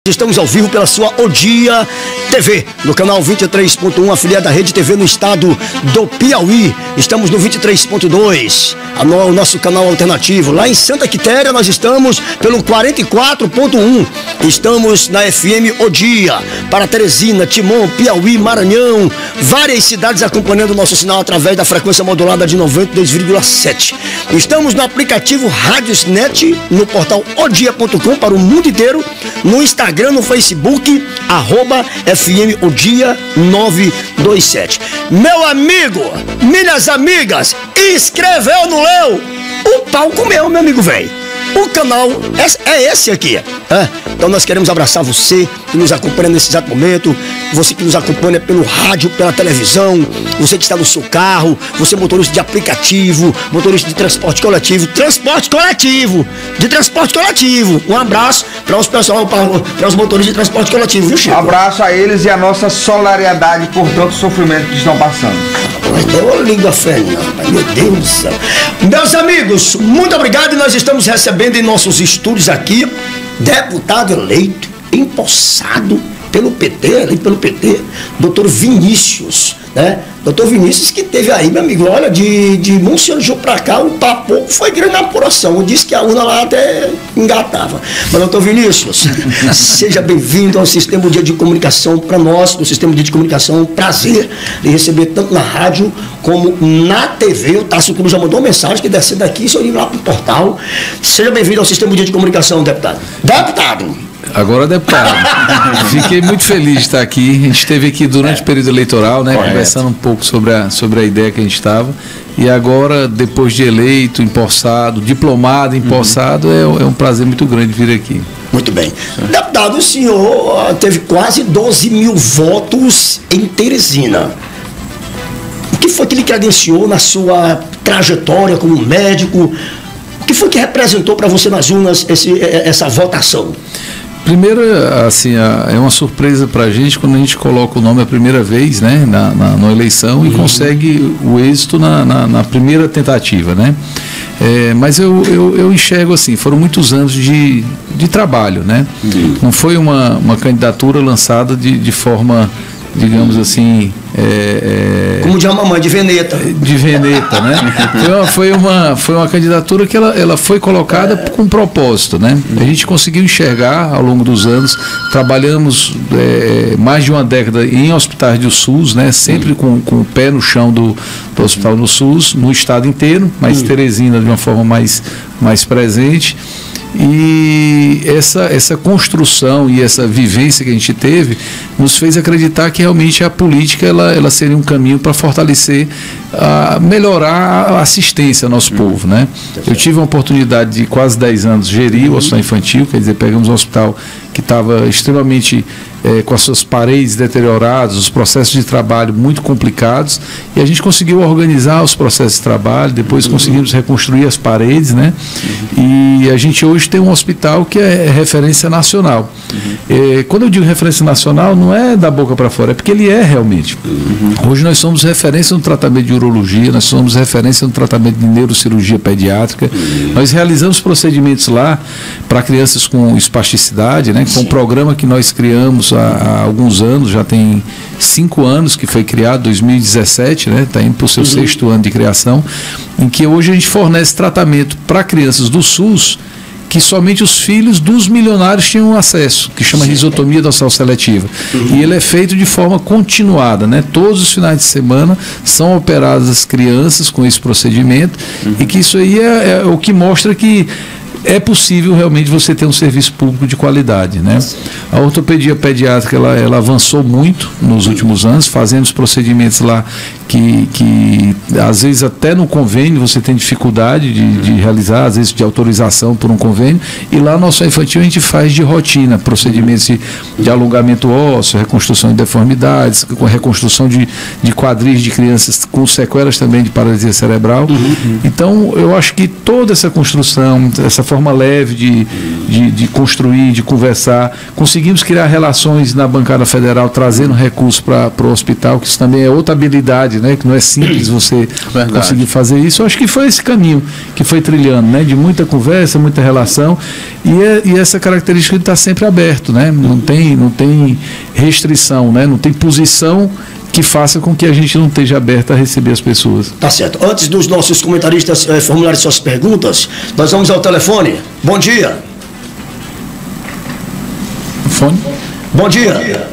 Estamos ao vivo pela sua Odia TV, no canal 23.1, afiliada da Rede TV no estado do Piauí. Estamos no 23.2, o nosso canal alternativo. Lá em Santa Quitéria nós estamos pelo 44.1. Estamos na FM Odia, para Teresina, Timon, Piauí, Maranhão, várias cidades acompanhando o nosso sinal através da frequência modulada de 92,7. Estamos no aplicativo Radiosnet, no portal odia.com para o mundo inteiro, no Instagram, no Facebook, @FM Odia 927. Meu amigo, minhas amigas, inscreveu, não leu? O pau comeu, meu amigo velho. O canal é esse aqui. Então nós queremos abraçar você que nos acompanha nesse exato momento, você que nos acompanha pelo rádio, pela televisão, você que está no seu carro, você motorista de aplicativo, motorista de transporte coletivo, Um abraço para os pessoal, para os motoristas de transporte coletivo, viu, Chico? Abraço a eles e a nossa solidariedade por tanto sofrimento que estão passando. Eu ligo a fé, não, meu Deus do céu. Meus amigos, muito obrigado. E nós estamos recebendo em nossos estúdios aqui deputado eleito, empossado pelo PT, doutor Vinícius, né? Doutor Vinícius, que teve aí, meu amigo, olha, de Monsenhor pra cá, o papo foi grande na apuração. Eu disse que a urna lá até engatava. Mas, doutor Vinícius, seja bem-vindo ao Sistema Dia de Comunicação. Para nós, do Sistema Dia de Comunicação, é um prazer de receber tanto na rádio como na TV. O Tássio Cruz já mandou uma mensagem que descer daqui, se eu ir lá pro portal. Seja bem-vindo ao Sistema Dia de Comunicação, deputado. Deputado! Agora, deputado, fiquei muito feliz de estar aqui. A gente esteve aqui durante o período eleitoral, né, conversando um pouco sobre a ideia que a gente estava. E agora, depois de eleito, empossado, diplomado, empossado, é um prazer muito grande vir aqui. Muito bem. Deputado, o senhor teve quase 12 mil votos em Teresina. O que foi que ele credenciou na sua trajetória como médico? O que foi que representou para você nas urnas essa votação? Primeiro, assim, é uma surpresa para a gente quando a gente coloca o nome a primeira vez, né, na eleição, e consegue o êxito na primeira tentativa, né? Mas eu enxergo assim, foram muitos anos de trabalho, né? Não foi uma candidatura lançada de forma, digamos assim, como diz a mamãe, de veneta. De veneta, né? Foi uma candidatura que ela foi colocada com propósito, né? A gente conseguiu enxergar ao longo dos anos, trabalhamos mais de uma década em hospitais do SUS, né? Sempre com o pé no chão do hospital no SUS, no estado inteiro, mas Teresina de uma forma mais presente. E essa construção e essa vivência que a gente teve nos fez acreditar que realmente a política ela seria um caminho para fortalecer, melhorar a assistência ao nosso povo, né? Eu tive a oportunidade de quase 10 anos gerir o hospital infantil, quer dizer, pegamos um hospital que estava extremamente com as suas paredes deterioradas, os processos de trabalho muito complicados, e a gente conseguiu organizar os processos de trabalho, depois conseguimos reconstruir as paredes, né? E a gente hoje tem um hospital que é referência nacional. Quando eu digo referência nacional, não é da boca para fora, é porque ele é realmente. Hoje nós somos referência no tratamento de urologia, nós somos referência no tratamento de neurocirurgia pediátrica, nós realizamos procedimentos lá para crianças com espasticidade, né? Com um programa que nós criamos há alguns anos, já tem 5 anos que foi criado, 2017, né? Está indo para o seu 6º ano de criação, em que hoje a gente fornece tratamento para crianças do SUS que somente os filhos dos milionários tinham acesso, que chama risotomia dorsal seletiva. E ele é feito de forma continuada, né? Todos os finais de semana são operadas as crianças com esse procedimento, e que isso aí é o que mostra que é possível realmente você ter um serviço público de qualidade, né? A ortopedia pediátrica ela avançou muito nos últimos anos, fazemos procedimentos lá que às vezes até no convênio você tem dificuldade de realizar, às vezes de autorização por um convênio, e lá no hospital infantil a gente faz de rotina, procedimentos de alongamento ósseo, reconstrução de deformidades, reconstrução de quadris de crianças com sequelas também de paralisia cerebral. Então eu acho que toda essa construção, essa forma leve de construir, de conversar, conseguimos criar relações na bancada federal, trazendo recursos para o hospital, que isso também é outra habilidade, né? Que não é simples você você conseguir fazer isso. Eu acho que foi esse caminho que foi trilhando, né? De muita conversa, muita relação, e essa característica de estar sempre aberto, né? Não tem restrição, né? Não tem posição que faça com que a gente não esteja aberto a receber as pessoas. Tá certo. Antes dos nossos comentaristas formularem suas perguntas, nós vamos ao telefone. Bom dia. Fone? Bom dia.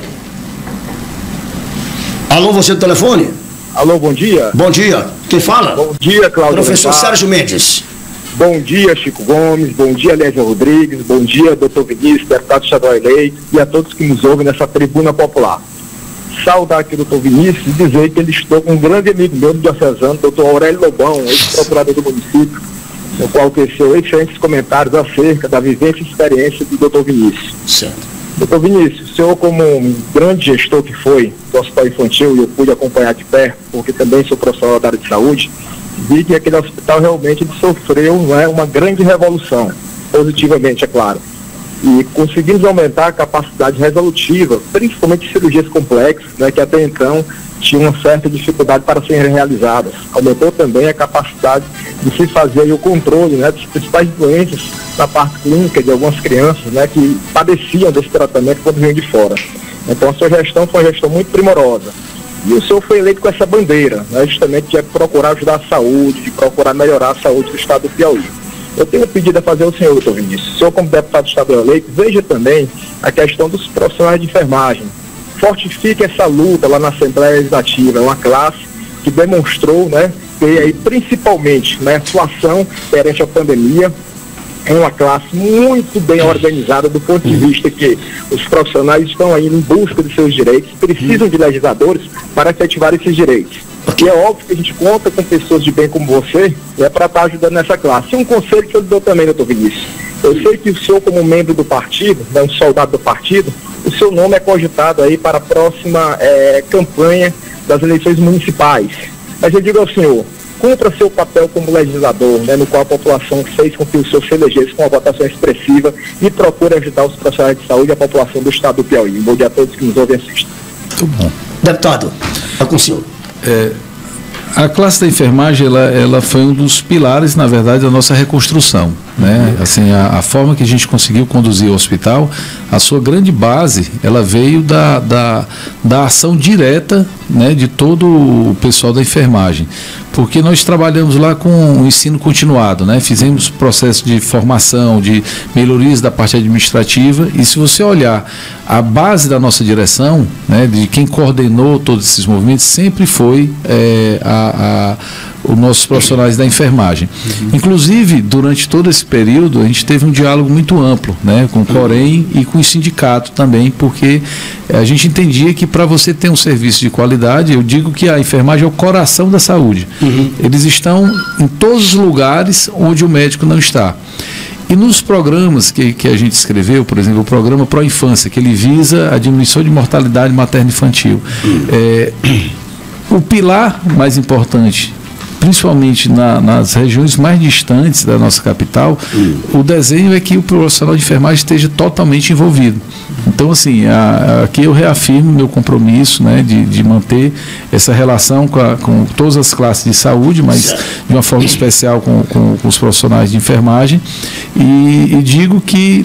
Alô, você do telefone? Alô, bom dia. Bom dia. Quem fala? Bom dia, Cláudio. Professor Sérgio Mendes. Bom dia, Chico Gomes. Bom dia, Lésia Rodrigues. Bom dia, doutor Vinícius, deputado estadual eleito, e a todos que nos ouvem nessa tribuna popular. Saudar aqui o doutor Vinícius e dizer que ele estudou com um grande amigo meu do diocesano, doutor Aurélio Lobão, ex-procurador do município, no qual teceu excelentes comentários acerca da vivência e experiência do doutor Vinícius. Certo. Doutor Vinícius, o senhor, como um grande gestor que foi do Hospital Infantil, e eu pude acompanhar de perto, porque também sou profissional da área de saúde, vi que aquele hospital realmente sofreu, não é, uma grande revolução, positivamente, é claro. E conseguimos aumentar a capacidade resolutiva, principalmente de cirurgias complexas, né, que até então tinham uma certa dificuldade para serem realizadas. Aumentou também a capacidade de se fazer aí o controle, né, das principais doenças na parte clínica de algumas crianças, né, que padeciam desse tratamento quando vinham de fora. Então a sua gestão foi uma gestão muito primorosa. E o senhor foi eleito com essa bandeira, né, justamente de procurar ajudar a saúde, de procurar melhorar a saúde do estado do Piauí. Eu tenho um pedido a fazer ao senhor, doutor Vinícius. O senhor, como deputado estadual eleito, veja também a questão dos profissionais de enfermagem. Fortifique essa luta lá na Assembleia Legislativa. É uma classe que demonstrou, né, ter aí principalmente, né, sua ação perante a pandemia. É uma classe muito bem organizada do ponto de vista que os profissionais estão aí em busca de seus direitos, precisam de legisladores para efetivar esses direitos. Porque é óbvio que a gente conta com pessoas de bem como você, para estar ajudando nessa classe. E um conselho que eu dou também, doutor Vinícius. Eu sei que o senhor, como membro do partido, né, um soldado do partido, o seu nome é cogitado aí para a próxima campanha das eleições municipais. Mas eu digo ao senhor, cumpra seu papel como legislador, né, no qual a população fez com que o senhor se elegesse com uma votação expressiva, e procure ajudar os profissionais de saúde e a população do estado do Piauí. Bom dia a todos que nos ouvem e assistem. Muito bom. Deputado, é com o senhor. A classe da enfermagem, ela foi um dos pilares, na verdade, da nossa reconstrução, né? Assim, a forma que a gente conseguiu conduzir o hospital, a sua grande base, ela veio da ação direta, né, de todo o pessoal da enfermagem, porque nós trabalhamos lá com o ensino continuado, né? Fizemos processo de formação, de melhorias da parte administrativa, e se você olhar a base da nossa direção, né, de quem coordenou todos esses movimentos, sempre foi os nossos profissionais da enfermagem. Inclusive, durante todo esse período, a gente teve um diálogo muito amplo, né, com o Corém e com o sindicato também, porque a gente entendia que para você ter um serviço de qualidade, eu digo que a enfermagem é o coração da saúde. Eles estão em todos os lugares onde o médico não está. E nos programas que a gente escreveu, por exemplo, o programa Pro Infância, que ele visa a diminuição de mortalidade materno-infantil, o pilar mais importante, principalmente nas regiões mais distantes da nossa capital, o desenho é que o profissional de enfermagem esteja totalmente envolvido. Então, assim, aqui eu reafirmo meu compromisso, né, de manter essa relação com todas as classes de saúde, mas de uma forma especial com os profissionais de enfermagem, e digo que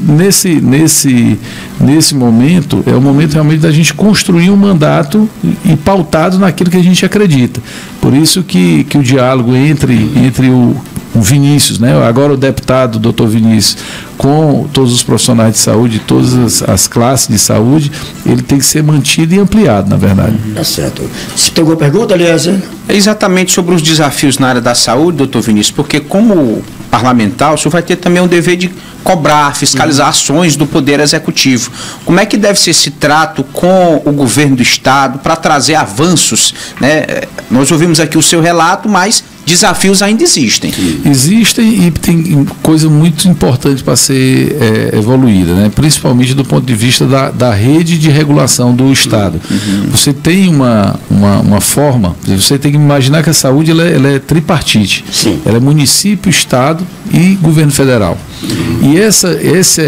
nesse momento, é o momento realmente da gente construir um mandato e pautado naquilo que a gente acredita. Por isso que o diálogo entre o Vinícius, né, agora o deputado doutor Vinícius, com todos os profissionais de saúde, todas as classes de saúde, ele tem que ser mantido e ampliado, na verdade. Tá certo. Você tem alguma pergunta, Eliezer? É exatamente sobre os desafios na área da saúde, doutor Vinícius, porque como parlamentar, o senhor vai ter também um dever de cobrar, fiscalizar ações do Poder Executivo. Como é que deve ser esse trato com o governo do Estado para trazer avanços, né? Nós ouvimos aqui o seu relato, mas desafios ainda existem. Existem, e tem coisa muito importante para ser evoluída, né? Principalmente do ponto de vista da rede de regulação do Estado. Você tem uma forma, você tem que imaginar que a saúde ela é tripartite. Ela é município, Estado e governo federal. E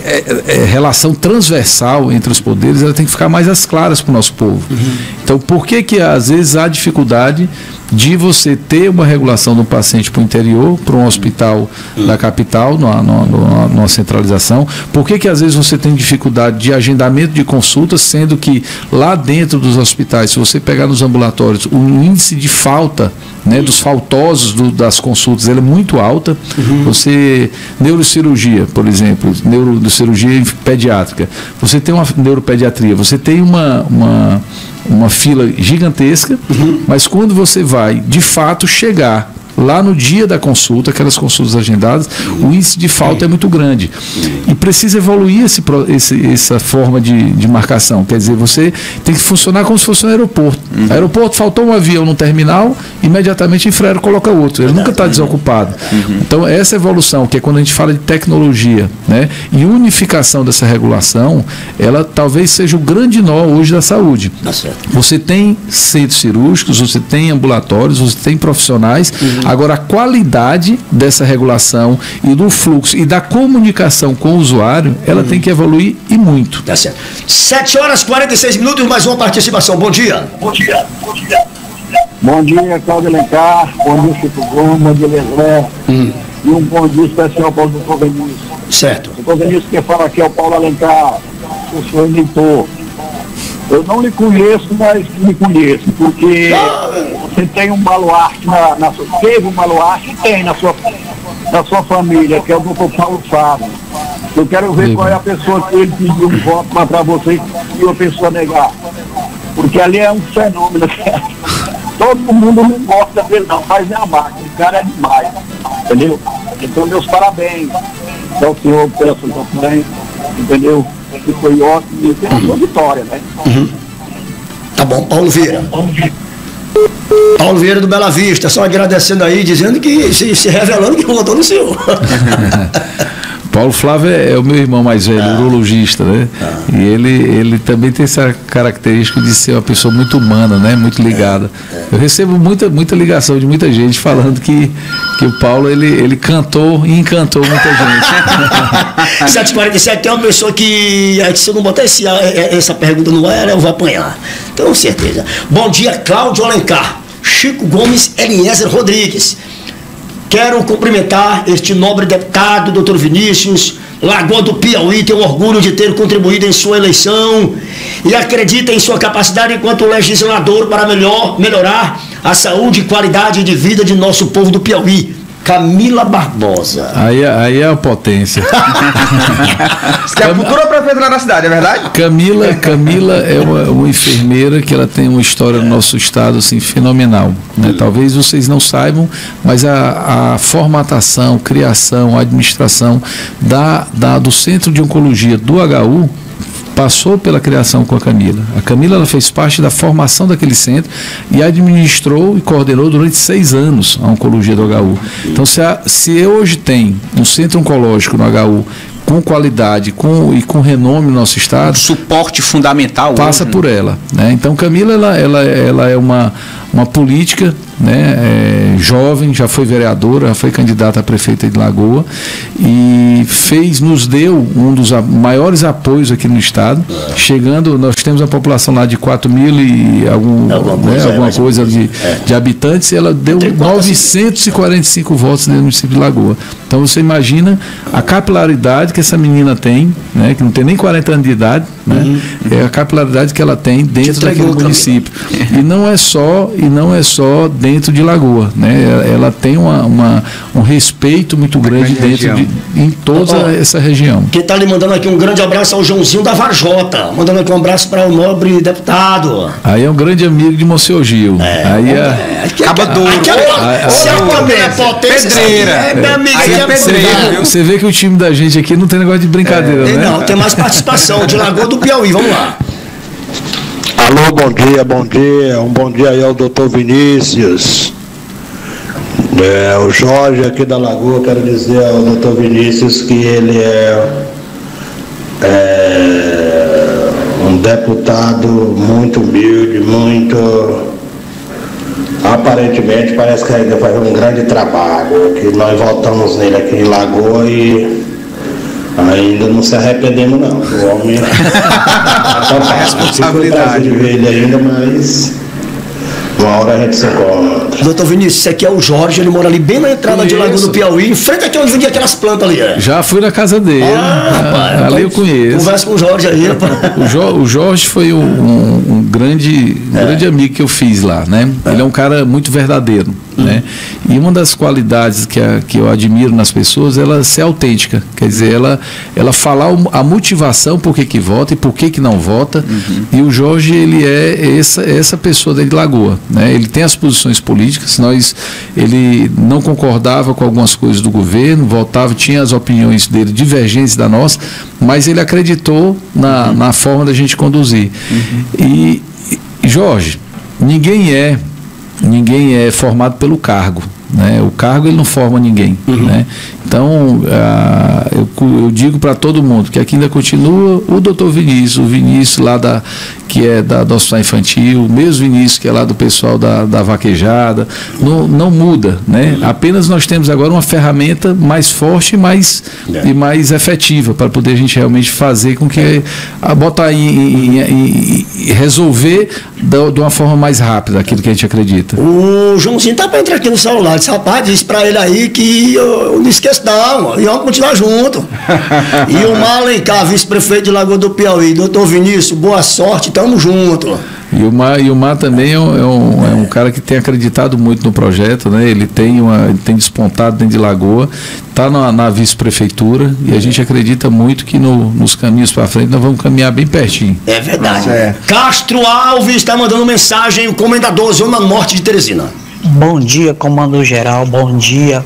relação transversal entre os poderes, ela tem que ficar mais às claras para o nosso povo. Então, por que às vezes há dificuldade de você ter uma regulação do paciente para o interior, para um hospital da capital, numa centralização? Por que às vezes você tem dificuldade de agendamento de consultas, sendo que lá dentro dos hospitais, se você pegar nos ambulatórios, o índice de falta, né, dos faltosos das consultas, ela é muito alta. Você, neurocirurgia, por exemplo, neurocirurgia pediátrica, você tem uma neuropediatria, você tem uma fila gigantesca, mas quando você vai, de fato, chegar lá no dia da consulta, aquelas consultas agendadas, o índice de falta é muito grande. E precisa evoluir essa forma de marcação. Quer dizer, você tem que funcionar como se fosse um aeroporto. Aeroporto, faltou um avião no terminal, imediatamente Infraero coloca outro. Ele nunca está desocupado. Então, essa evolução, que é quando a gente fala de tecnologia, né, e unificação dessa regulação, ela talvez seja o grande nó hoje da saúde. Você tem centros cirúrgicos, você tem ambulatórios, você tem profissionais. Agora, a qualidade dessa regulação e do fluxo e da comunicação com o usuário, ela tem que evoluir e muito. Tá certo. 7h46, mais uma participação. Bom dia. Bom dia. Bom dia, Cláudio Alencar. Bom dia, Chico Gomes. Bom dia, Lesé. E um bom dia especial para o doutor Vinícius. Certo. O doutor Vinícius que fala aqui é o Paulo Alencar, o senhor eleitor. Eu não lhe conheço, mas me conheço, porque você tem um baluarte teve um baluarte e tem na sua família, que é o doutor Paulo Fábio. Eu quero ver qual é a pessoa que ele pediu um voto para você e a pessoa negar. Porque ali é um fenômeno. Todo mundo não gosta dele não, mas é a máquina, o cara é demais. Entendeu? Então, meus parabéns ao senhor pela sua campanha, entendeu? Que foi ótimo e tem a sua vitória, né? Tá bom, Paulo Vieira. Paulo Vieira do Bela Vista, só agradecendo aí, dizendo que se revelando que votou no senhor. Paulo Flávio é o meu irmão mais velho, urologista, né? E ele também tem essa característica de ser uma pessoa muito humana, né? Muito ligada. Eu recebo muita ligação de muita gente falando que o Paulo, ele cantou e encantou muita gente. 7h47, tem uma pessoa que, se eu não botar essa pergunta no ar, eu vou apanhar. Então, certeza. Bom dia, Cláudio Alencar, Chico Gomes, Eliezer Rodrigues. Quero cumprimentar este nobre deputado, doutor Vinícius. Lagoa do Piauí tem o orgulho de ter contribuído em sua eleição e acredita em sua capacidade enquanto legislador para melhorar a saúde e qualidade de vida de nosso povo do Piauí. Camila Barbosa. Aí é a potência. Você quer procura prefeito lá na cidade, é verdade? Camila é uma enfermeira que ela tem uma história no nosso estado assim, fenomenal, né? Talvez vocês não saibam, mas a formatação, criação, administração do Centro de Oncologia do HU passou pela criação com a Camila. A Camila, ela fez parte da formação daquele centro e administrou e coordenou durante 6 anos a oncologia do HU. Então, se hoje tem um centro oncológico no HU com qualidade e com renome no nosso estado, suporte fundamental passa hoje, por ela, né? Então, Camila, ela é uma política, né, jovem, já foi vereadora, já foi candidata a prefeita de Lagoa e nos deu um dos maiores apoios aqui no estado, chegando, nós temos a população lá de 4.000 e alguma coisa de habitantes, e ela deu 945 votos dentro do município de Lagoa. Então você imagina a capilaridade que essa menina tem, né, que não tem nem 40 anos de idade, né, é a capilaridade que ela tem dentro daquele município. E não é só dentro de Lagoa, né? Ela tem um respeito muito grande em toda essa região. Quem está lhe mandando aqui um grande abraço ao Joãozinho da Varjota, mandando aqui um abraço para o nobre deputado. Aí é um grande amigo de Monsenhor Gil. Acabadouro. Pedreira. Você vê que o time da gente aqui não tem negócio de brincadeira, né? Não, tem mais participação de Lagoa do Piauí, vamos lá. Alô, bom dia. Um bom dia aí ao doutor Vinícius. O Jorge aqui da Lagoa, quero dizer ao doutor Vinícius que ele é um deputado muito humilde, aparentemente parece que ainda faz um grande trabalho, que nós votamos nele aqui em Lagoa e Ainda não se arrependemos não. O homem a responsabilidade. De ver ele ainda, mas uma hora a gente se encontra. Doutor Vinícius, esse aqui é o Jorge, ele mora ali bem na entrada de Lagoa do Piauí, em frente aqui onde vendia aquelas plantas ali. Já fui na casa dele. Rapaz, ali eu conheço. Conversa com o Jorge aí, rapaz. O Jorge foi um grande amigo que eu fiz lá, né? Ele é um cara muito verdadeiro, né? E uma das qualidades que eu admiro nas pessoas, ela ser autêntica. Quer dizer, ela falar a motivação por que vota e por que não vota. E o Jorge, ele é essa pessoa de Lagoa, né? Ele tem as posições políticas, ele não concordava com algumas coisas do governo, votava, tinha as opiniões dele divergentes da nossa, mas ele acreditou na forma da gente conduzir. E Jorge, ninguém é formado pelo cargo, né? O cargo ele não forma ninguém, né? Então eu digo para todo mundo que aqui ainda continua o doutor Vinícius, o Vinícius lá que é do Hospital Infantil, o mesmo Vinícius que é lá do pessoal da Vaquejada, não muda, né? Apenas nós temos agora uma ferramenta mais forte e mais efetiva para poder a gente realmente fazer com que botar e resolver de uma forma mais rápida aquilo que a gente acredita. O Joãozinho tá para entrar aqui no celular, disse, rapaz, disse para ele aí que eu não esqueço não, e vamos continuar junto. E o Mar Alencar, vice-prefeito de Lagoa do Piauí, doutor Vinícius, boa sorte, tamo junto. E o Mar também é um cara que tem acreditado muito no projeto, né? Ele tem despontado dentro de Lagoa, está na vice-prefeitura e a gente acredita muito que nos caminhos para frente nós vamos caminhar bem pertinho. É verdade. Castro Alves está mandando mensagem, o comendador Zona Norte de Teresina. Bom dia, comando geral, bom dia,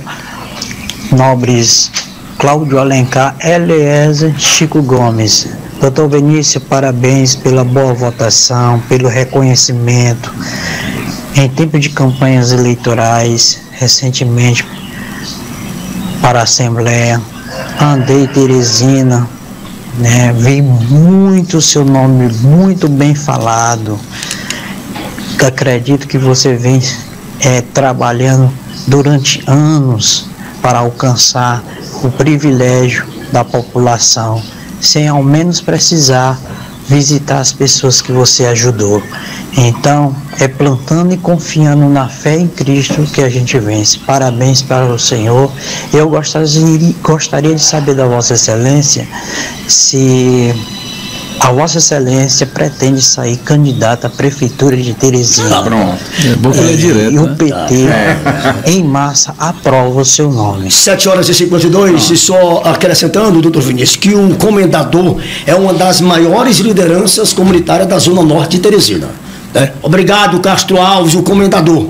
nobres Cláudio Alencar, Eliezer, Chico Gomes. Doutor Vinícius, parabéns pela boa votação, pelo reconhecimento. Em tempo de campanhas eleitorais, recentemente para a Assembleia, andei em Teresina, né, vi muito seu nome, muito bem falado. Acredito que você vem trabalhando durante anos para alcançar o privilégio da população, sem ao menos precisar visitar as pessoas que você ajudou. Então, é plantando e confiando na fé em Cristo que a gente vence. Parabéns para o Senhor. Eu gostaria de saber da Vossa Excelência se a Vossa Excelência pretende sair candidata à Prefeitura de Teresina. Pronto. É bom que ele é direto, e o PT, em massa, aprova o seu nome. 7h52, e só acrescentando, doutor Vinícius, que o comendador é uma das maiores lideranças comunitárias da Zona Norte de Teresina. Obrigado, Castro Alves, o comendador.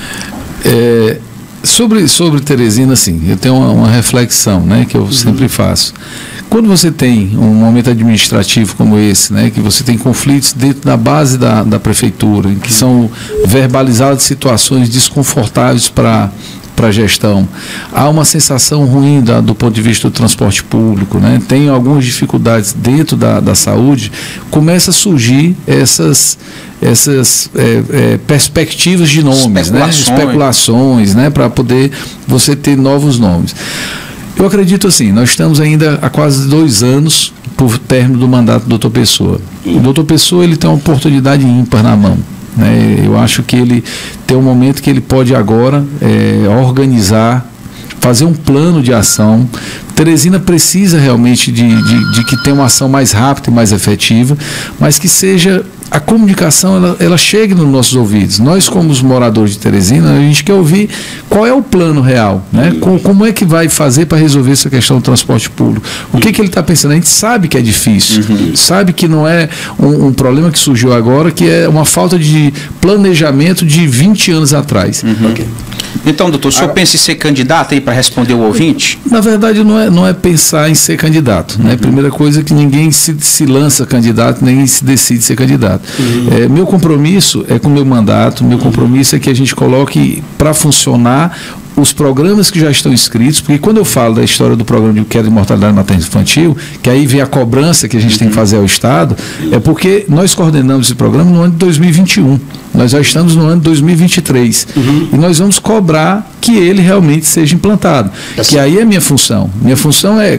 Sobre Teresina, sim, eu tenho uma reflexão, né, que eu sempre faço. Quando você tem um momento administrativo como esse, né, que você tem conflitos dentro da base da prefeitura, em que são verbalizadas situações desconfortáveis para a gestão, há uma sensação ruim do ponto de vista do transporte público, né? Tem algumas dificuldades dentro da saúde, começa a surgir essas perspectivas de nomes, especulações, né? Para poder você ter novos nomes. Eu acredito assim, nós estamos ainda há quase 2 anos por término do mandato do doutor Pessoa. O doutor Pessoa, ele tem uma oportunidade ímpar na mão, né? Eu acho que ele tem um momento que ele pode agora organizar, fazer um plano de ação. Teresina precisa realmente de que tenha uma ação mais rápida e mais efetiva, mas que seja a comunicação, ela chegue nos nossos ouvidos. Nós, como os moradores de Teresina, a gente quer ouvir qual é o plano real, né? Como é que vai fazer para resolver essa questão do transporte público. O que ele está pensando? A gente sabe que é difícil, sabe que não é um problema que surgiu agora, que é uma falta de planejamento de 20 anos atrás. Então, doutor, o senhor pensa em ser candidato aí para responder o ouvinte? Na verdade, não é pensar em ser candidato, né? Primeira coisa é que ninguém se lança candidato, nem se decide ser candidato. Meu compromisso é com o meu mandato, meu compromisso é que a gente coloque para funcionar os programas que já estão inscritos, porque quando eu falo da história do programa de queda de mortalidade materna infantil, que aí vem a cobrança que a gente tem que fazer ao Estado, é porque nós coordenamos esse programa no ano de 2021. Nós já estamos no ano de 2023. E nós vamos cobrar que ele realmente seja implantado. Que aí é minha função. Minha função é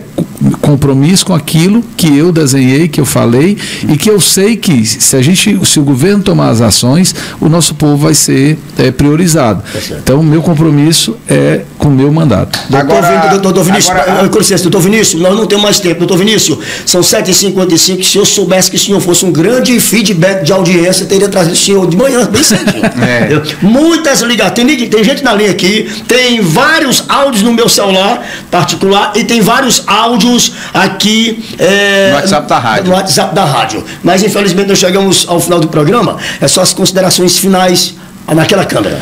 compromisso com aquilo que eu desenhei, que eu falei, e que eu sei que se o governo tomar as ações, o nosso povo vai ser priorizado. Então, meu compromisso é com o meu mandato. Doutor Vinícius, nós não temos mais tempo. Doutor Vinícius, são 7h55. Se eu soubesse que o senhor fosse um grande feedback de audiência, teria trazido o senhor de manhã, bem cedinho. Muitas ligações, tem gente na linha aqui, tem vários áudios no meu celular particular e tem vários áudios aqui no WhatsApp da rádio. Mas infelizmente nós chegamos ao final do programa. É só as considerações finais naquela câmera.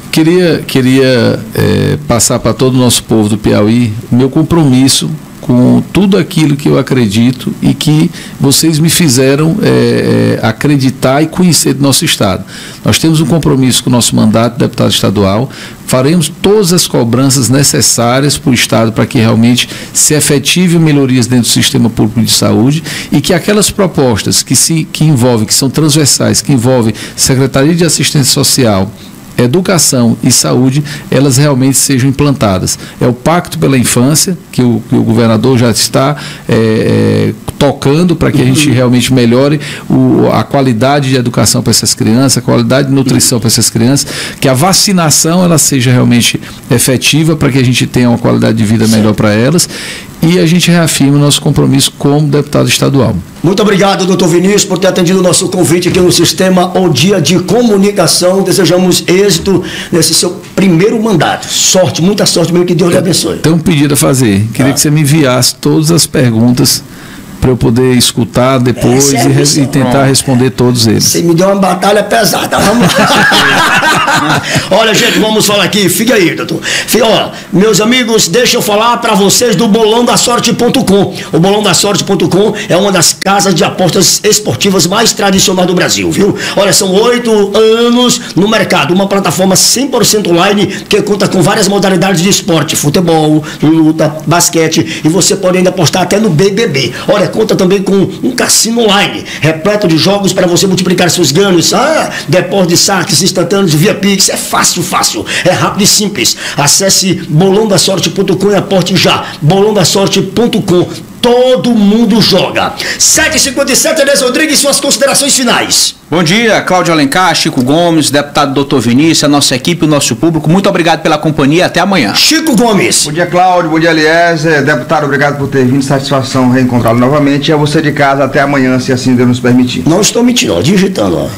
Queria passar para todo o nosso povo do Piauí o meu compromisso com tudo aquilo que eu acredito e que vocês me fizeram acreditar e conhecer do nosso Estado. Nós temos um compromisso com o nosso mandato de deputado estadual, faremos todas as cobranças necessárias para o Estado para que realmente se efetive melhorias dentro do sistema público de saúde e que aquelas propostas que envolvem, que são transversais, que envolvem Secretaria de Assistência Social, Educação e Saúde, elas realmente sejam implantadas. É o Pacto pela Infância, que o governador já está tocando para que a gente realmente melhore a qualidade de educação para essas crianças, a qualidade de nutrição para essas crianças, que a vacinação ela seja realmente efetiva para que a gente tenha uma qualidade de vida melhor para elas, e a gente reafirma o nosso compromisso como deputado estadual. Muito obrigado, doutor Vinícius, por ter atendido o nosso convite aqui no Sistema O Dia de Comunicação. Desejamos êxito nesse seu primeiro mandato. Sorte, muita sorte mesmo, que Deus lhe abençoe. Tem um pedido a fazer. Queria que você me enviasse todas as perguntas para eu poder escutar depois e tentar responder todos eles. Você me deu uma batalha pesada. Vamos lá. Olha, gente, vamos falar aqui. Fica aí, doutor. Ó, meus amigos, deixa eu falar para vocês do bolãodasorte.com. O bolãodasorte.com é uma das casas de apostas esportivas mais tradicionais do Brasil, viu? Olha, são 8 anos no mercado. Uma plataforma 100% online que conta com várias modalidades de esporte. Futebol, luta, basquete. E você pode ainda apostar até no BBB. Olha, conta também com um cassino online, repleto de jogos para você multiplicar seus ganhos. Depósito de saques instantâneos via Pix. É fácil. É rápido e simples. Acesse bolondasorte.com e aporte já. bolondasorte.com. Todo mundo joga. 7h57, Enes Rodrigues, suas considerações finais. Bom dia, Cláudio Alencar, Chico Gomes, deputado Dr. Vinícius, a nossa equipe, o nosso público. Muito obrigado pela companhia. Até amanhã. Chico Gomes. Bom dia, Cláudio. Bom dia, Eliezer. Deputado, obrigado por ter vindo. Satisfação reencontrá-lo novamente. E a você de casa, até amanhã, se assim Deus nos permitir. Não estou mentindo, digitando, ó.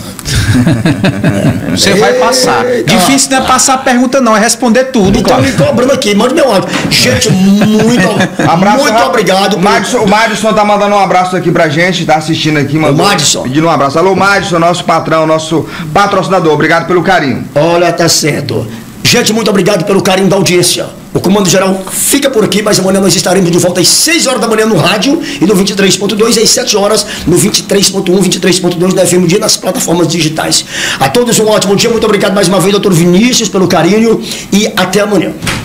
Você vai passar. Difícil não é passar a pergunta, não, é responder tudo. Então me cobrando aqui, mande meu áudio. Gente, muito obrigado. O Madison tá mandando um abraço aqui pra gente, tá assistindo aqui, mandou. O Madison. Pedindo um abraço. Alô, Madison, nosso patrão, nosso patrocinador. Obrigado pelo carinho. Olha, tá certo. Gente, muito obrigado pelo carinho da audiência. O Comando Geral fica por aqui, mas amanhã nós estaremos de volta às 6 horas da manhã no rádio e no 23.2 às 7 horas no 23.1, 23.2 da FM Dia nas plataformas digitais. A todos um ótimo dia, muito obrigado mais uma vez, doutor Vinícius, pelo carinho e até amanhã.